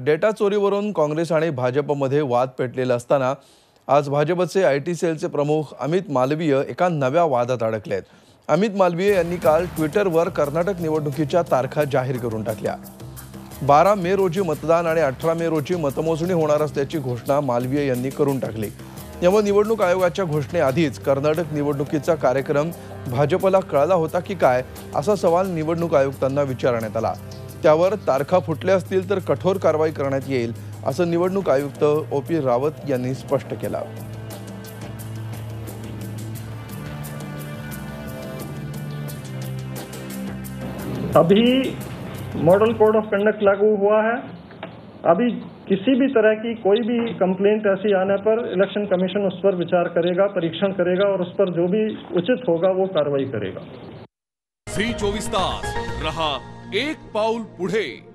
Data चोरीवरून Congress आणि भाजपमध्ये वाद पेटलेला असताना आज भाजपचे आयटी सेलचे प्रमुख अमित मालवीय एका नव्या वादात अडकले आहेत। अमित मालवीय यांनी काल ट्विटरवर कर्नाटक निवडणुकीच्या तारखा जाहीर करून टाकल्या। 12 मे रोजी मतदान आणि 18 मे रोजी मतमोजणी होणार असल्याची घोषणा मालवीय यांनी करून टाकली। यामुळे निवडणूक आयोगाच्या घोषणेआधीच कर्नाटक निवडणुकीचा कार्यक्रम भाजपला कळला होता की काय असा सवाल निवडणूक आयुक्तांना विचारण्यात आला। त्यावर तारखा फुटल्या असतील तर कठोर कारवाई करण्यात येईल असं निवडणूक आयुक्त ओपी रावत यांनी स्पष्ट केलं। अभी मॉडल कोड ऑफ कंडक्ट लागू हुआ है। अभी किसी भी तरह की कोई भी कंप्लेंट ऐसी आने पर इलेक्शन कमीशन उस पर विचार करेगा, परीक्षण करेगा और उस पर जो भी उचित होगा वो कार्रवाई करेगा। झी 24 तास रहा एक पाऊल पुढे।